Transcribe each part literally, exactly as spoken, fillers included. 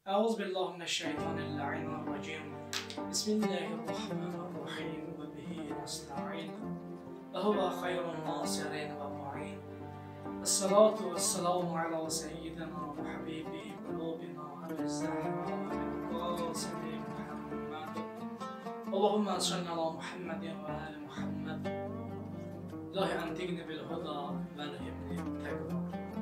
Euzubillahimineşşeytanirracim. Bismillahirrahmanirrahim ve bihi nesta'in. Ve huve hayrun nasirin ve mu'in. Esselatu vesselamu ala seyyidina ve habibi kulubina Ebu Zahra ve Qasimi Muhammed. Allahümme salli ala Muhammedin ve ali Muhammed. İlahi entigni bil huda ve lehimni tekrar.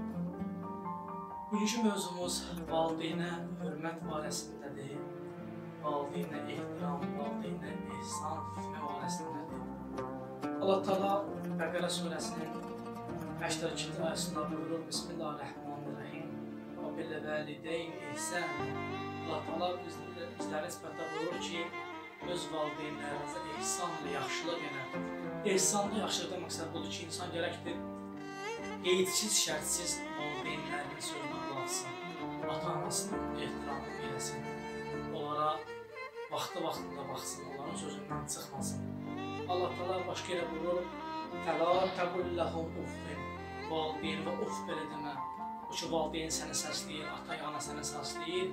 Bugünkü mövzumuz valideynə hörmət barəsindədir. Valideynə ehtiram, valideynə ehsan etmə barəsindədir. Allah Teala Bəqərə surəsinin səksən ikinci ayəsində buyurur: Bismillahirrahmanirrahim. Və bil valideyn ihsan. Allah Teala bizlərə isbatda buyurur ki, öz valideynlərinizə ehsanla yaxşılıq edin. Ehsanla yaxşılıq demək məqsəd budur ki, insan gərəkdir qeydsiz, şərtsiz valideynlərinin sözünə qulaq assın, ata-anasının ehtiramını eləsin, onlara vaxtı-vaxtında baxsın, onların sözündən çıxmasın. Allah Teala başqa yerə buyurur: Fəla təqulləhum uffin. Valideynə uff belə demə. O ki, valideyn səni səsləyir, ata-ana səni səsləyir.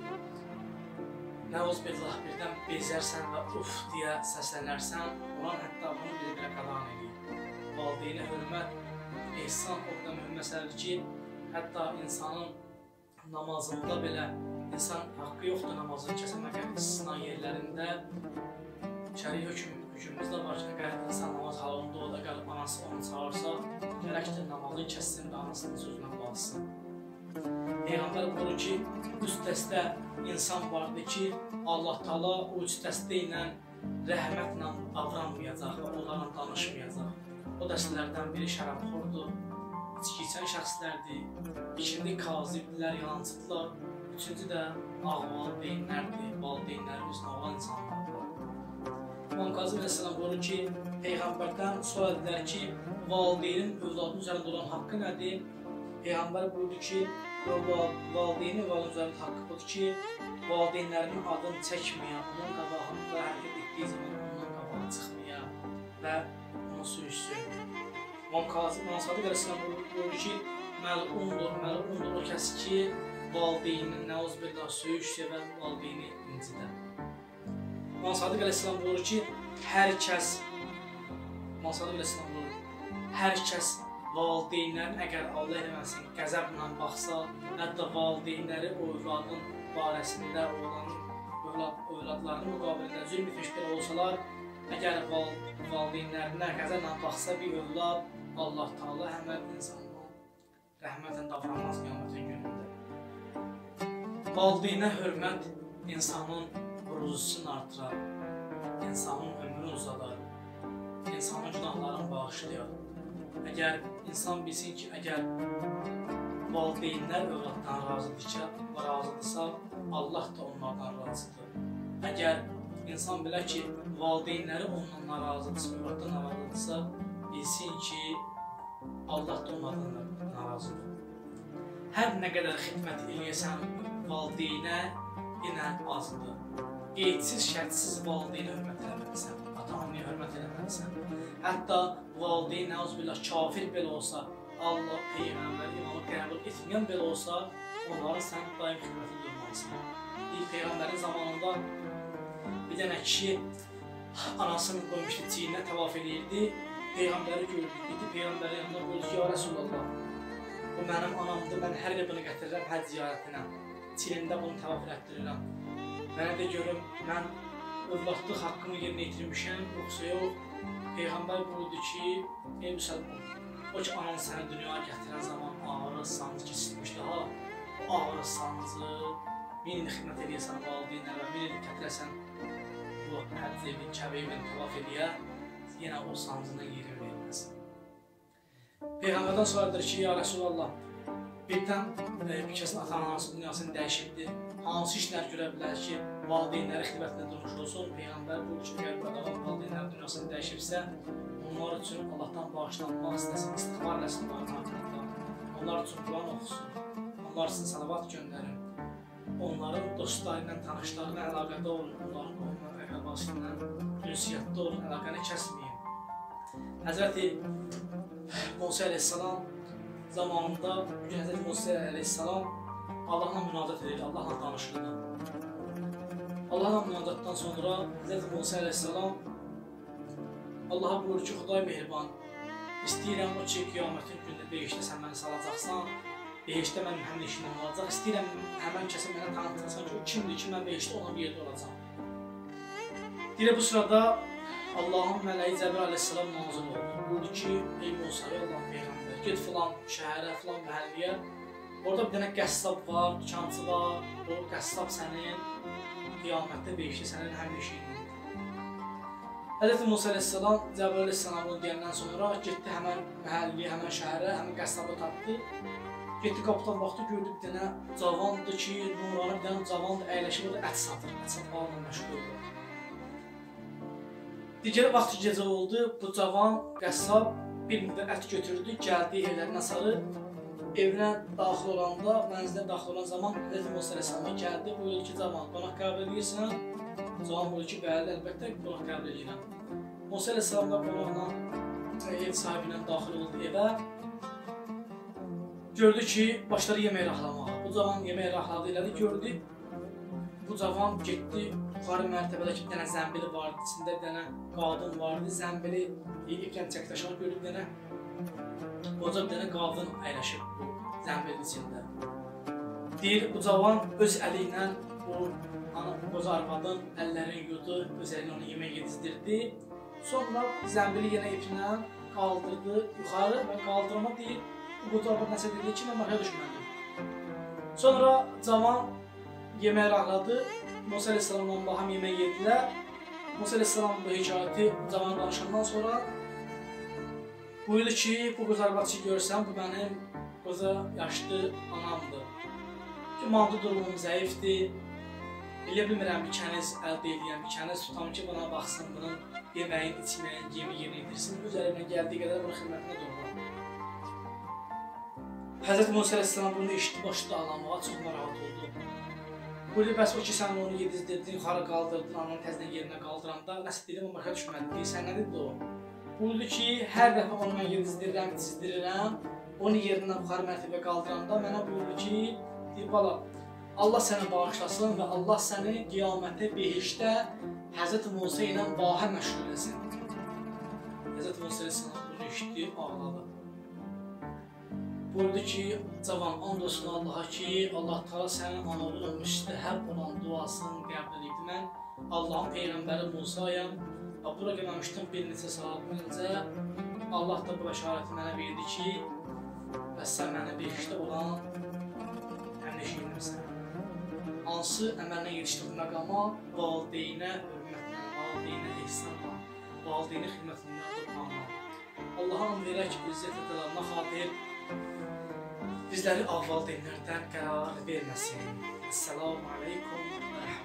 Nəuzbillah, birdən bezərsən və uff deyə səslənərsən, olan hətta bunu bilə-bilə qalan edir. Valideynə hörmət, ehsan o qədər mühüm məsələdir ki, hətta insanın namazında belə insan haqqı yoxdur namazını kəsəmək istisna yerlərində şəri hökmümüzdə var ki, əgər insan namaz halında o da gəlib anası onu çağırsa, gərəkdir namazını kəssin və anasının sözünə qalsın. Peyğəmbər buyurur ki, üst dəstə insan vardır ki, Allah Teala o üst dəstə ilə rəhmətlə davranmayacaq və onlarla danışmayacaq. O dəstələrdən biri şərabxordur, içki içən şəxslərdir, ikinci kazibdilər, yalancıdırlar, üçüncü də ağ valideynlərdir, valideynləri üzrə olan insanlardır. İmam Qazim Əleyhisselam buyurur ki, Peyğəmbərdən sual edilər ki, valideynin övladın üzərində olan haqqı nədir? Peyğəmbər buyurdu ki, valideynin övladın üzərində haqqı budur ki, valideynlərinin adını çəkməyə, onun qabağında hərəkət etdiyi zaman ondan qabağa çıxmaya və sürüşsün. İmam Sadiq Əleyhisselam buyurur ki, məlundur, məlundur o kəs ki, valideynin nəuzbillah söyüşsə və valideyni incidə. İmam Sadiq Əleyhisselam buyurur ki, hər kəs İmam Sadiq Əleyhisselam buyurur, hər kəs valideynlərin əgər Allah eləməsin, qəzəblə baxsa, hətta valideynləri o övladın barəsində, övladlarının müqabilində zülm etmiş belə olsalar, əgər valideynlərinə qəzəblə baxsa bir övlad, Allah Teala həmən insanla rəhmətlə davranmaz qiyamətin günündə. Valideynə hörmət insanın ruzusunu artırar, insanın ömrünü uzadar, insanın günahlarını bağışlayar. Əgər insan bilsin ki, əgər valideynlər övladdan razıdırsa, Allah da onlardan razıdır. Əgər İnsan bilər ki, valideynləri ondan narazıdırsa, övladdan narazıdırsa, bilsin ki, Allah da onlardan narazıdır. Hər nə qədər xidmət eləyəsən valideynə yenə azdır. Qeydsiz, şərtsiz valideynə hörmət eləməlisən, ata-anaya hörmət eləməlisən. Hətta valideyn nəuzbillah kafir belə olsa, Allah, Peyğəmbər, imamı qəbul etməyən belə olsa, onlara sən daim xidməti durmalısın. İlk Peyğəmbərin zamanında bir dənə kişi anasını qoymuşdu, çiyinə təvaf edirdi, Peyğəmbəri gördü, dedi Peyğəmbərin yanına qoydu ki, ya Rəsulullah, bu mənim anamdır, mən hər il bunu gətirirəm həcc ziyarətinə, çiyində bunu təvaf elətdirirəm. Mənə də görüm, mən övladlıq haqqımı yerinə yetirmişəm, yoxsa yox, Peyğəmbər buyurdu ki, ey müsəlman, o ki, anan səni dünyaya gətirən zaman ağrı, sancı kesilmişdi, ha, o ağrı, sancı, min il xidmət eləyəsən valideynlərə, min il gətirəsən bu həcc evi, Kəbə evini təvaf eləyə, yenə o sancından yerin verilməsin. Peyğəmbərdən sorudur ki, ya Rəsulallah, birdən bir kəsin ata-anası dünyasını dəyişibdir, hansı işlər görə bilər ki, valideynləri xidmətində durmuş olsun, Peyğəmbər bu üçün əgər bu adam valideynləri dünyasını dəyişibsə, onlar üçün Allahdan bağışlanmaq istəsin, istiğfar eləsin onların haqqında, onlar üçün Quran oxusun, onlar üçün salavat göndərin, onların dostları ilə, tanışları ilə əlaqədə olun, onların qohumla, əqrabası ilə ünsiyyətdə olun, əlaqəni kəsməyin. Həzrəti Musa əleyhissalam zamanında, Həzrəti Musa əleyhissalam Allahla münacət edir, Allahla danışırdı. Allahla münacətdən sonra Hz. Musa əleyhissalam Allaha buyurur ki, Xuday mehriban, istəyirəm o ki, qiyamətin gündə behişdə sən məni salacaqsan, behişdə mənim həmin işimim olacaq, istəyirəm həmən kəsə mənə tanıtırsan ki, o kimdir ki, mən behişdə ona bir yerdə olacaq. Deyir, bu sırada Allahın mələyi Cəbrail əleyhissalam nazil oldu. Buyurdu ki, ey Musa, ey Allahın Peyğəmbər, get filan şəhərə, filan məhəlliyə, orada bir dənə qəssab var, dükançı var, o qəssab sənin qiyamətdə behişdə sənin həmin işindir. Hz. Musa əleyhissalam Cəbrail əleyhissalam bunu deyəndən sonra getdi həmən məhəlliyə, həmən şəhərə, həmən qəssabı tapdı. Getdi qapıdan baxdı, gördü bir dənə cavandır ki, nurani bir dənə cavandır, əyləşib orada ət satır, ət satmaqla məşğuldur. Digər vaxtı gecə oldu, bu cavan qəssab bir müddət ət götürdü, gəldi evlərinə sarı, evinə daxil olanda, mənzilə daxil olan zaman Hz. Musa əleyhissalama gəldi, buyurdu ki, cavan, qonaq qəbul edirsən? Cavan buyurdu ki, bəli, əlbəttə qonaq qəbul edirəm. Musa əleyhissalam da qonaqla, ev sahibi ilə daxil oldu evə. Gördü ki, başları yemək rahlamağa. Bu cavan yemək rahladı elədi, gördü. Bu cavan getdi, yuxarı mərtəbədəki bir dənə zəmbili vardı, içində bir dənə qadın vardı, zəmbili iplə çəkdaşını görüb bir dənə qoca bir dənə qadın əyləşib bu zəmbilin içində. Deyir, bu cavan öz əli ilə bu qoca arvadın əllərini yudu, öz əli ilə onu yemək yedizdirdi. Sonra zəmbili yenə iplə qaldırdı yuxarı və qaldırma deyir, bu qoca arvad nəsə dedi ki, mən başa düşmədim. Sonra cavan yemək rahladı, Musa əleyhissalamla baham yemək yedilər. Musa əleyhissalam bu hekayəti cavan danışandan sonra buyurdu ki, bu qoca arvadçı görsən, bu mənim qoca yaşlı anamdır. Ki, maddi durumum zəifdir. Elə bilmirəm, bir kəniz əldə edən, bir kəniz tutam ki, buna baxsın, bunun yeməyin, içməyin, yemi yeni edirsin. Öz əlimdən gəldiyi qədər bunun xidmətinə dururum. Hz. Musa əleyhissalam bunu eşitdi, başladı ağlamağa, çox narahat oldu. Buyurdu, bəs o ki, sən onu yedizdirdin, yuxarı qaldırdın, ananı təzdən yerinə qaldıranda, nəsə dedim, o başa düşmədi, deyirsən, nə dedi o? Buyurdu ki, hər dəfə onu mən yedizdirirəm, çizdirirəm, onu yerindən yuxarı mərtəbə qaldıranda mənə buyurdu ki, deyir, bala, Allah səni bağışlasın və Allah səni qiyamətə, behişdə Hz. Musa ilə bahə məşğul etsin. Hz. Musa əleyhissalam bunu eşitdi, ağladı. Buyurdu ki, cavan, and olsun Allaha ki, Allah Taala sənin anavının müstəhəb olan duasını qəbul etdi. Mən Allahın Peyğəmbəri Musayam. Bura gəlməmişdim bir neçə saat öncə. Allah da bu bəşarəti mənə verdi ki, bəs sən mənə behişdə olan həmləşiyyətimsən. Hansı əməllə yetişdi bu məqama? Valideynə hörmətlə, valideynə ehsanla, valideynə xidmətindən tutmaqla. Allaha and verək, izzət edələrinə xatir bizləri av valideynlərdən qərar verməsin. Esselamu aleykum və rəhmətullah.